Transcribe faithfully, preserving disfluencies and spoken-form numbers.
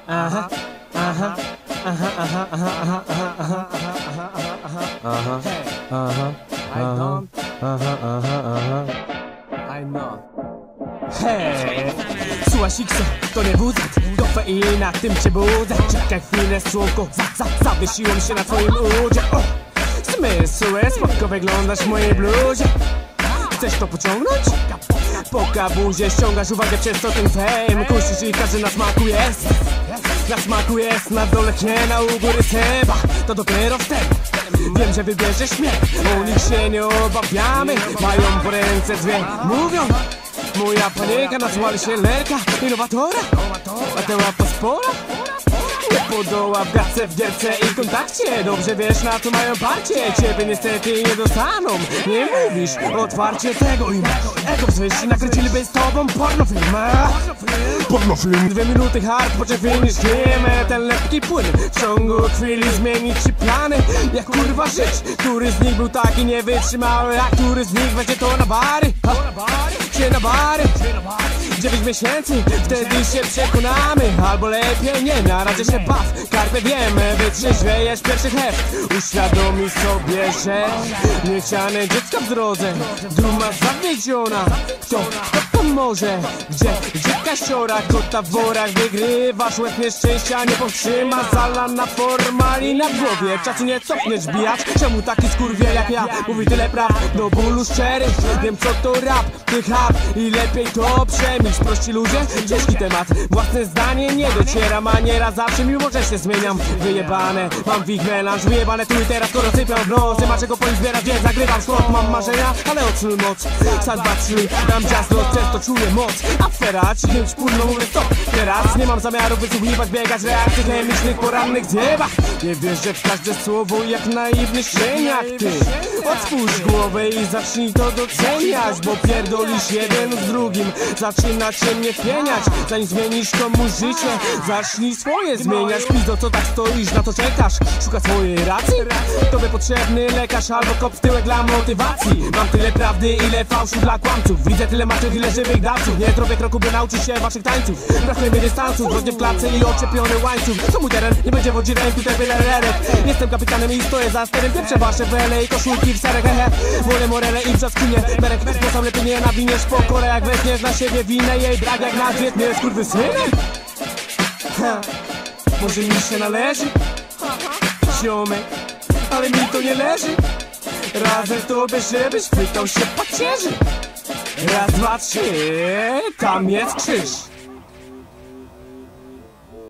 Aha, aha, aha, aha, aha, aha, aha, aha, aha, aha, aha, hey, aha, I don't, aha, aha, aha, I know. Hej, słuchaj Sikso, to nie wózek, kofeina, tym cię budzę. Czekaj chwilę, słonko, za, za, zawiesiłem się na twoim udzie. O, zmysły, spoko wyglądasz w mojej bluzie. Chcesz to pociągnąć? Poka buzie, ściągasz uwagę przez to ten fame. Kusisz i każdy na smaku jest. Na smaku jest, na dole nie, u góry chyba. To dopiero wtedy wiem, że wybierzesz mnie. O nich się nie obawiamy, mają po ręce dwie. Mówią, moja panienka nazwali się Lerka, innowatora, a te łapa spora nie podoła w gadce, w gierce i kontakcie. Dobrze wiesz, na co mają parcie. Ciebie niestety nie dostaną. Nie mówisz otwarcie tego im ego wzwyż i nakręciliby z tobą pornofilm. Pornofilm. Dwie minuty hard, po czym finish him. Ten lekki płyn w ciągu chwili zmienić ci plany. Jak kurwa żyć? Który z nich był taki niewytrzymały, a który z nich będzie to na bary? Ha? Czy na bary? Dziewięć miesięcy, wtedy się przekonamy. Albo lepiej nie, na razie się baw. Karpę wiemy, wytrzeźwiejesz pierwszy heft. Uświadomisz sobie, że niechciane dziecka w drodze. Duma zawiedziona. Kto, kto pomoże? Gdzie, gdzie kasiora? Kota w worach wygrywasz. Łeb nieszczęścia nie powstrzyma. Zalana forma i na głowie czasu nie cofniesz bijać. Czemu taki skurwiel jak ja mówi tyle praw? Do bólu szczery, wiem co to rap. Ty hap i lepiej to przemilcz. Prości ludzie, ciężki temat. Własne zdanie nie dociera. Maniera zawsze, mimo że się zmieniam. Wyjebane, mam w ich melanż. Wyjebane tu i teraz, skoro sypią w nos. Nie ma czego po nich zbierać, więc zagrywam szlok. Mam marzenia, ale odczuł moc. Sad dwa, trzy, dam jazz, lot, przez to czuję moc. Afera, cichym wspólną mówię stop. Teraz nie mam zamiaru wysłuchiwać, biegać reakcji chemicznych porannych zjebach. Nie wierzę w każde słowo jak naiwny szczeniak. Ty otwórz głowę i zacznij to doceniać, bo pierdolisz jeden z drugim. Zaczyna cię mnie pieniać, zanim zmienisz komuś życie. Zacznij swoje zmieniać. Pizdo, co tak stoisz, na to czekasz? Szuka swojej racji? Tobie potrzebny lekarz albo kop w tyłek dla motywacji. Mam tyle prawdy, ile fałszu dla kłamców. Widzę tyle martwych, ile żywych dawców. Nie zrobię kroku, by nauczyć się waszych tańców. Brakuje mi dystansu, groźnie w klatce i oczepiony łańcuch. To mój teren, nie będzie wodzi ręki, tutaj byle rerek. Jestem kapitanem i stoję za sterem. Pieprzę wasze wele i koszulki w serek, hehe. Wolę morele i brzaskinie. Berek, sposób lepiej nie nawiniesz pokorę. Jak weźmiesz na siebie winę, jej brak jak na dziet. Nie skurwysynem? Ha, może mi się należy? Ziomek, ale mi to nie leży. Razem tobie, żebyś chwytał się pacierzy. Raz, dwa, trzy, tam jest krzyż.